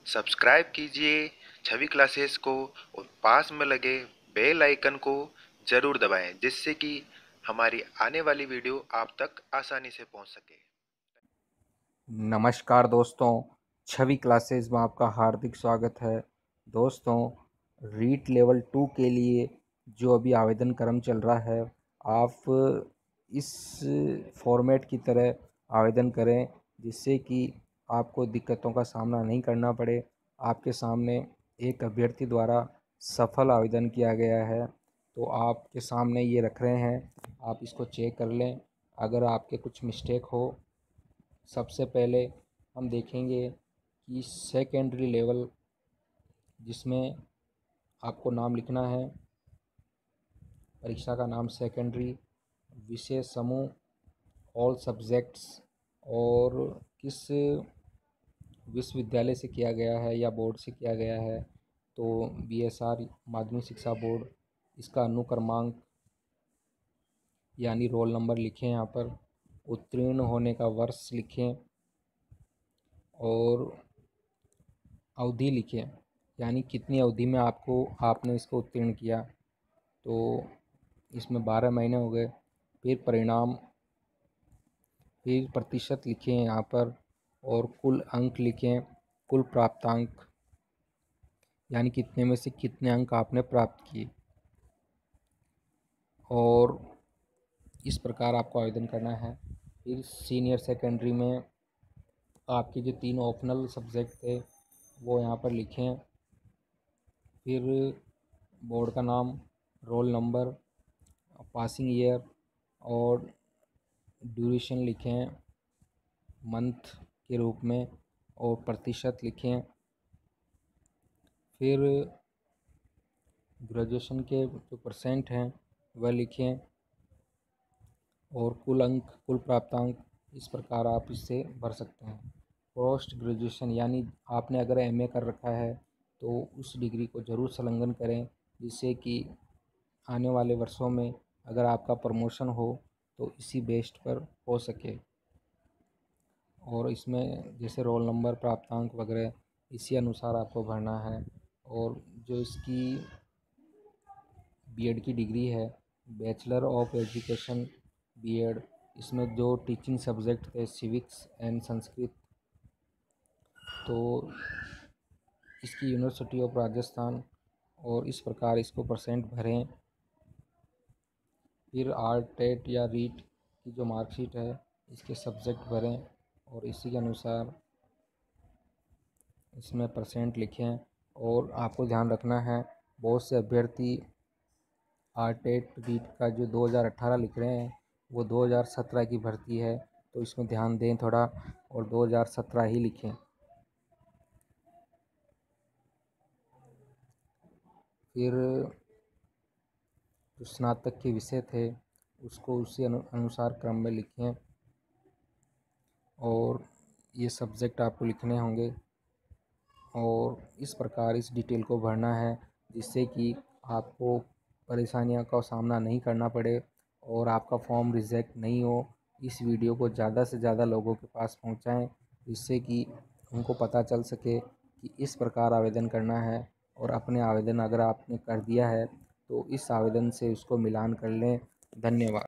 Subscribe कीजिए छवि classes को और पास में लगे बेल आइकन को जरूर दबाएं जिससे कि हमारी आने वाली वीडियो आप तक आसानी से पहुंच सके। नमस्कार दोस्तों, छवि क्लासेस में आपका हार्दिक स्वागत है। दोस्तों, रीट लेवल 2 के लिए जो अभी आवेदन क्रम चल रहा है, आप इस फॉर्मेट की तरह आवेदन करें जिससे कि आपको दिक्कतों का सामना नहीं करना पड़े। आपके सामने एक अभ्यर्थी द्वारा सफल आवेदन किया गया है, तो आपके सामने ये रख रहे हैं, आप इसको चेक कर लें। अगर आपके कुछ मिस्टेक हो, सबसे पहले हम देखेंगे कि सेकेंडरी लेवल जिसमें आपको नाम लिखना है, परीक्षा का नाम सेकेंडरी, विषय समूह, ऑल सब्जेक्ट्स और किस विश्वविद्यालय से किया गया है या बोर्ड से किया गया है। तो बीएसआर माध्यमिक शिक्षा बोर्ड, इसका अनुक्रमांक यानी रोल नंबर लिखें यहाँ पर, उत्तीर्ण होने का वर्ष लिखें और अवधि लिखें, यानी कितनी अवधि में आपने इसको उत्तीर्ण किया। तो इसमें 12 महीने हो गए। फिर परिणाम, फिर प्रतिशत लिखें यहाँ पर और कुल अंक लिखें, कुल प्राप्तांक यानी कितने में से कितने अंक आपने प्राप्त किए। और इस प्रकार आपको आवेदन करना है। फिर सीनियर सेकेंडरी में आपके जो 3 ऑप्शनल सब्जेक्ट थे वो यहाँ पर लिखें। फिर बोर्ड का नाम, रोल नंबर, पासिंग ईयर और ड्यूरेशन लिखें मंथ के रूप में और प्रतिशत लिखें। फिर ग्रेजुएशन के जो परसेंट हैं वह लिखें और कुल अंक, कुल प्राप्तांक, इस प्रकार आप इससे भर सकते हैं। पोस्ट ग्रेजुएशन यानी आपने अगर एमए कर रखा है तो उस डिग्री को ज़रूर संलग्न करें जिससे कि आने वाले वर्षों में अगर आपका प्रमोशन हो तो इसी बेस्ड पर हो सके। और इसमें जैसे रोल नंबर, प्राप्तांक वगैरह इसी अनुसार आपको भरना है। और जो इसकी बीएड की डिग्री है, बैचलर ऑफ एजुकेशन बीएड, इसमें जो टीचिंग सब्जेक्ट थे सिविक्स एंड संस्कृत, तो इसकी यूनिवर्सिटी ऑफ राजस्थान, और इस प्रकार इसको परसेंट भरें। फिर आर टेट या रीट की जो मार्कशीट है इसके सब्जेक्ट भरें और इसी के अनुसार इसमें परसेंट लिखें। और आपको ध्यान रखना है, बहुत से अभ्यर्थी आर टेट रीट का जो 2018 लिख रहे हैं वो 2017 की भर्ती है, तो इसमें ध्यान दें थोड़ा और 2017 ही लिखें। फिर जो स्नातक के विषय थे उसको उसी अनुसार क्रम में लिखें और ये सब्जेक्ट आपको लिखने होंगे। और इस प्रकार इस डिटेल को भरना है जिससे कि आपको परेशानियों का सामना नहीं करना पड़े और आपका फॉर्म रिजेक्ट नहीं हो। इस वीडियो को ज़्यादा से ज़्यादा लोगों के पास पहुंचाएं जिससे कि उनको पता चल सके कि इस प्रकार आवेदन करना है। और अपने आवेदन अगर आपने कर दिया है तो इस आवेदन से उसको मिलान कर लें। धन्यवाद।